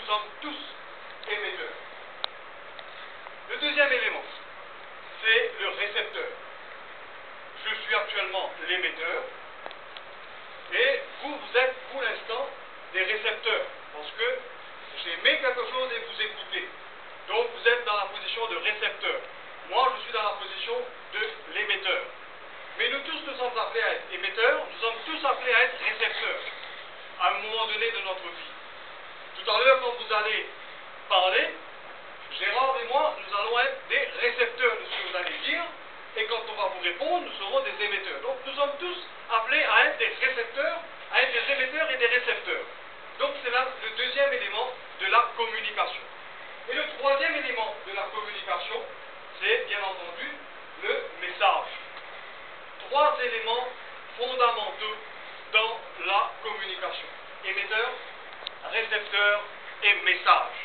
nous sommes tous émetteurs. Le deuxième élément, c'est le récepteur. Je suis actuellement l'émetteur, et vous êtes pour l'instant des récepteurs, parce que j'émets quelque chose et vous écoutez. Donc vous êtes dans la position de récepteur. Moi, je suis dans la position de l'émetteur. Mais nous tous, nous sommes appelés à être émetteurs, nous sommes tous appelés à être récepteurs, à un moment donné de notre vie. Tout à l'heure, quand vous allez parler, Gérard et moi, nous allons être des récepteurs de ce que vous allez dire, et quand on va vous répondre, nous serons des émetteurs. Donc nous sommes tous appelés à être des récepteurs, à être des émetteurs et des récepteurs. Donc c'est là le deuxième élément de la communication. Et le troisième élément de la communication, c'est bien entendu le message. Trois éléments fondamentaux dans la communication. Émetteur, récepteur et message.